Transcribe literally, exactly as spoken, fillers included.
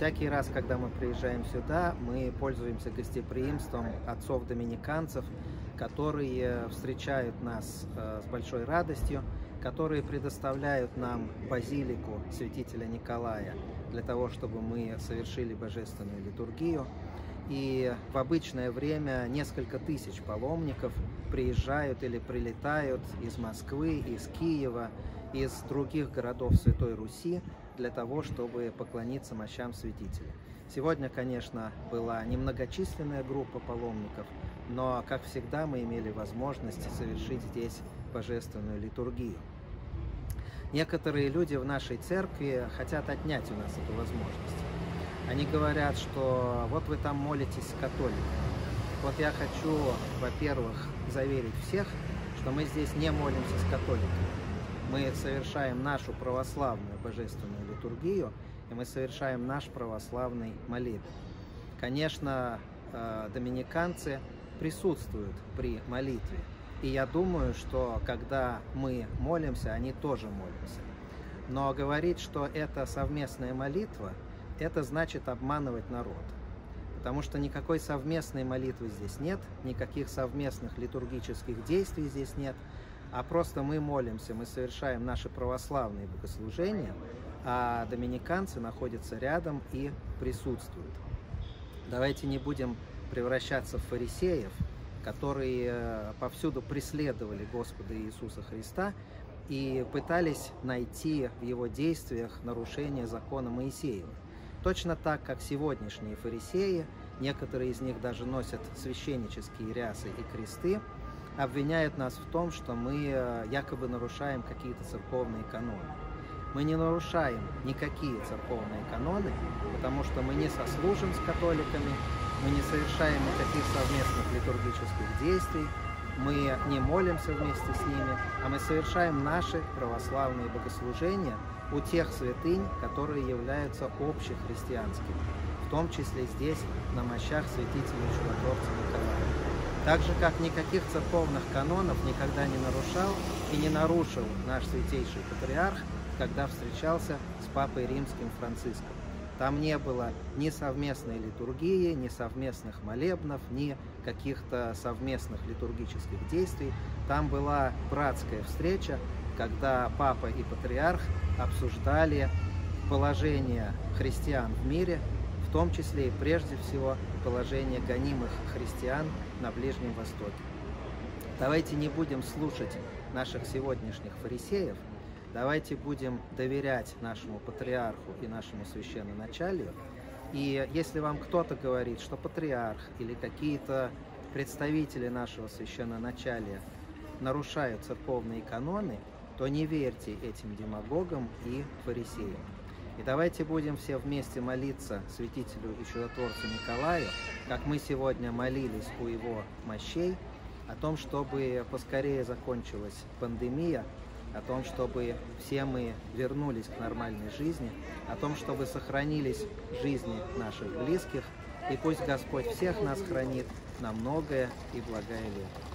Всякий раз, когда мы приезжаем сюда, мы пользуемся гостеприимством отцов-доминиканцев, которые встречают нас с большой радостью, которые предоставляют нам базилику святителя Николая для того, чтобы мы совершили божественную литургию. И в обычное время несколько тысяч паломников приезжают или прилетают из Москвы, из Киева, из других городов Святой Руси для того, чтобы поклониться мощам святителя. Сегодня, конечно, была немногочисленная группа паломников, но, как всегда, мы имели возможность совершить здесь божественную литургию. Некоторые люди в нашей церкви хотят отнять у нас эту возможность. Они говорят, что вот вы там молитесь с католиками. Вот я хочу, во-первых, заверить всех, что мы здесь не молимся с католиками. Мы совершаем нашу православную божественную литургию, и мы совершаем наш православный молебен. Конечно, доминиканцы присутствуют при молитве, и я думаю, что когда мы молимся, они тоже молятся. Но говорить, что это совместная молитва, это значит обманывать народ. Потому что никакой совместной молитвы здесь нет, никаких совместных литургических действий здесь нет, а просто мы молимся, мы совершаем наши православные богослужения, а доминиканцы находятся рядом и присутствуют. Давайте не будем превращаться в фарисеев, которые повсюду преследовали Господа Иисуса Христа и пытались найти в его действиях нарушение закона Моисеева. Точно так, как сегодняшние фарисеи, некоторые из них даже носят священнические рясы и кресты, обвиняют нас в том, что мы якобы нарушаем какие-то церковные каноны. Мы не нарушаем никакие церковные каноны, потому что мы не сослужим с католиками, мы не совершаем никаких совместных литургических действий, мы не молимся вместе с ними, а мы совершаем наши православные богослужения у тех святынь, которые являются общехристианскими, в том числе здесь, на мощах святителя и чудотворца Николая. Так же, как никаких церковных канонов никогда не нарушал и не нарушил наш святейший патриарх, когда встречался с папой римским Франциском. Там не было ни совместной литургии, ни совместных молебнов, ни каких-то совместных литургических действий. Там была братская встреча, когда папа и патриарх обсуждали положение христиан в мире, в том числе и прежде всего положение гонимых христиан на Ближнем Востоке. Давайте не будем слушать наших сегодняшних фарисеев, давайте будем доверять нашему патриарху и нашему священноначалию. И если вам кто-то говорит, что патриарх или какие-то представители нашего священноначалия нарушают церковные каноны, то не верьте этим демагогам и фарисеям. И давайте будем все вместе молиться святителю и чудотворцу Николаю, как мы сегодня молились у его мощей, о том, чтобы поскорее закончилась пандемия, о том, чтобы все мы вернулись к нормальной жизни, о том, чтобы сохранились жизни наших близких, и пусть Господь всех нас хранит на многое и благое лето.